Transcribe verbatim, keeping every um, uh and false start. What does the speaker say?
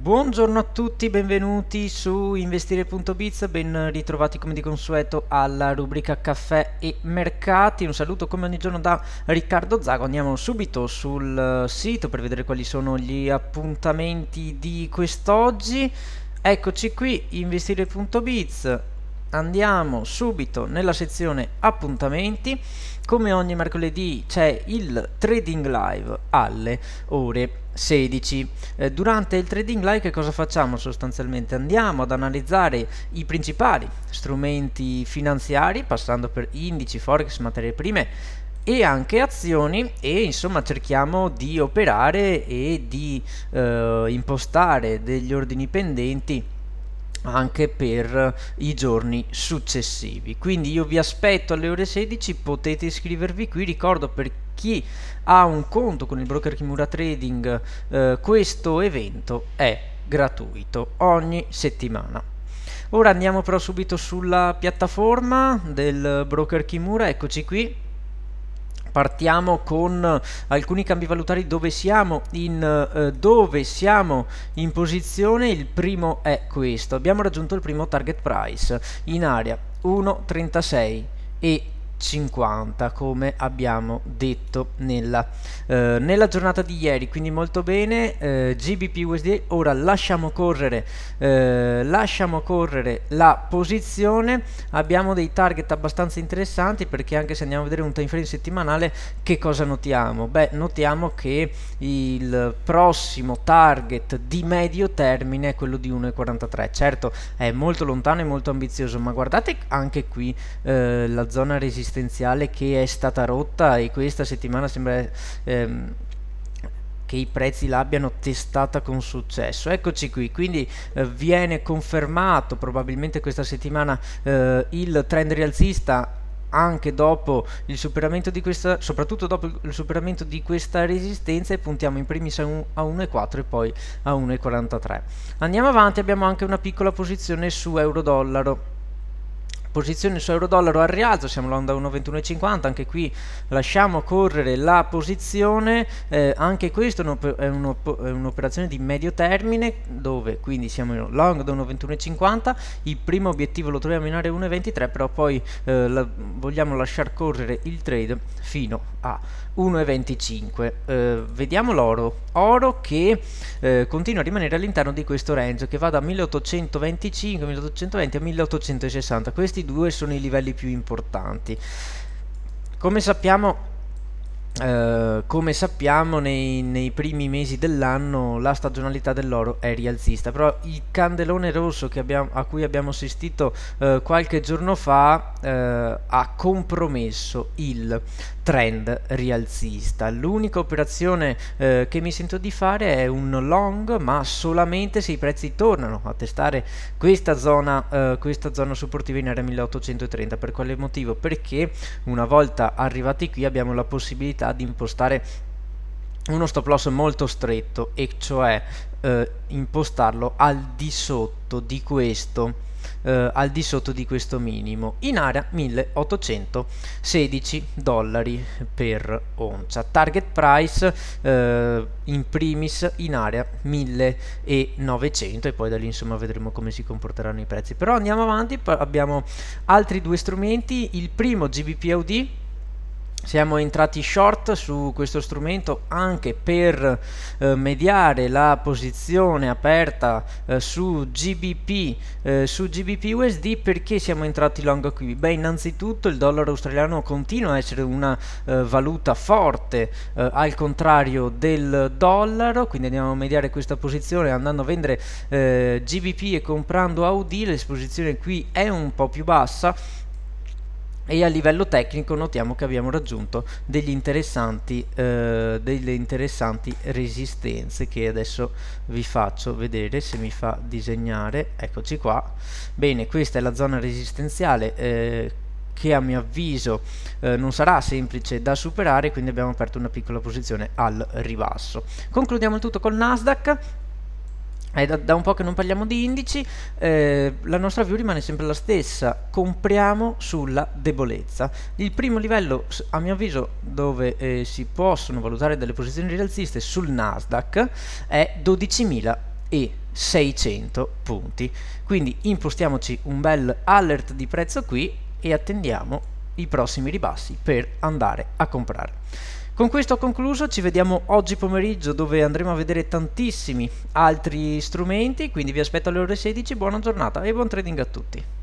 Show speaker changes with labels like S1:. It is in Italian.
S1: Buongiorno a tutti, benvenuti su investire punto biz, ben ritrovati come di consueto alla rubrica caffè e mercati. Un saluto come ogni giorno da Riccardo Zago. Andiamo subito sul sito per vedere quali sono gli appuntamenti di quest'oggi. Eccoci qui, investire punto biz. Andiamo subito nella sezione appuntamenti. Come ogni mercoledì c'è il trading live alle ore sedici. Eh, durante il trading live che cosa facciamo sostanzialmente? Andiamo ad analizzare i principali strumenti finanziari, passando per indici, forex, materie prime e anche azioni, e insomma cerchiamo di operare e di eh, impostare degli ordini pendenti anche per i giorni successivi. Quindi io vi aspetto alle ore sedici, potete iscrivervi qui. Ricordo, per chi ha un conto con il broker Kimura Trading, eh, questo evento è gratuito ogni settimana. Ora andiamo però subito sulla piattaforma del broker Kimura. Eccoci qui. Partiamo con alcuni cambi valutari dove siamo in, eh, dove siamo in posizione. Il primo è questo: abbiamo raggiunto il primo target price in area uno virgola trentasei e cinquanta, come abbiamo detto nella, eh, nella giornata di ieri, quindi molto bene. eh, G B P U S D, ora lasciamo correre eh, lasciamo correre la posizione. Abbiamo dei target abbastanza interessanti, perché anche se andiamo a vedere un time frame settimanale, che cosa notiamo? Beh, notiamo che il prossimo target di medio termine è quello di uno virgola quarantatré. Certo, è molto lontano e molto ambizioso, ma guardate anche qui eh, la zona resistenziale che è stata rotta, e questa settimana sembra ehm, che i prezzi l'abbiano testata con successo. Eccoci qui, quindi eh, viene confermato probabilmente questa settimana eh, il trend rialzista, anche dopo il superamento di questa, soprattutto dopo il superamento di questa resistenza, e puntiamo in primis a, un, a uno virgola quattro e poi a uno virgola quarantatré. Andiamo avanti, abbiamo anche una piccola posizione su euro-dollaro. Posizione su euro-dollaro al rialzo, siamo da uno virgola ventuno e cinquanta, anche qui lasciamo correre la posizione. Eh, anche questo è un'operazione di medio termine, dove quindi siamo in long da uno virgola ventuno e cinquanta. Il primo obiettivo lo troviamo in area uno virgola ventitré, però poi eh, la, vogliamo lasciare correre il trade fino a uno virgola venticinque. Eh, vediamo l'oro, oro che eh, continua a rimanere all'interno di questo range, che va da milleottocentoventicinque milleottocentoventi a milleottocentosessanta. Questi due sono i livelli più importanti. Come sappiamo Uh, come sappiamo nei, nei primi mesi dell'anno la stagionalità dell'oro è rialzista, però il candelone rosso che abbiamo, a cui abbiamo assistito uh, qualche giorno fa uh, ha compromesso il trend rialzista. L'unica operazione uh, che mi sento di fare è un long, ma solamente se i prezzi tornano a testare questa zona, uh, questa zona supportiva in area milleottocentotrenta. Per quale motivo? Perché una volta arrivati qui abbiamo la possibilità di impostare uno stop loss molto stretto, e cioè eh, impostarlo al di sotto di questo eh, al di sotto di questo minimo in area milleottocentosedici dollari per oncia. Target price eh, in primis in area millenovecento, e poi da lì insomma vedremo come si comporteranno i prezzi. Però andiamo avanti, abbiamo altri due strumenti. Il primo, G B P U S D. Siamo entrati short su questo strumento anche per eh, mediare la posizione aperta eh, su G B P eh, su G B P U S D. Perché siamo entrati long qui? Beh, innanzitutto il dollaro australiano continua a essere una eh, valuta forte, eh, al contrario del dollaro, quindi andiamo a mediare questa posizione andando a vendere eh, G B P e comprando A U D. L'esposizione qui è un po' più bassa, e a livello tecnico notiamo che abbiamo raggiunto degli interessanti, eh, delle interessanti resistenze, che adesso vi faccio vedere se mi fa disegnare. Eccoci qua. Bene, questa è la zona resistenziale eh, che a mio avviso eh, non sarà semplice da superare, quindi abbiamo aperto una piccola posizione al ribasso. Concludiamo il tutto col Nasdaq. È da, da un po' che non parliamo di indici, eh, la nostra view rimane sempre la stessa: compriamo sulla debolezza. Il primo livello, a mio avviso, dove eh, si possono valutare delle posizioni rialziste sul Nasdaq è dodicimila e seicento punti. Quindi impostiamoci un bel alert di prezzo qui e attendiamo i prossimi ribassi per andare a comprare. Con questo ho concluso, ci vediamo oggi pomeriggio dove andremo a vedere tantissimi altri strumenti, quindi vi aspetto alle ore sedici, buona giornata e buon trading a tutti.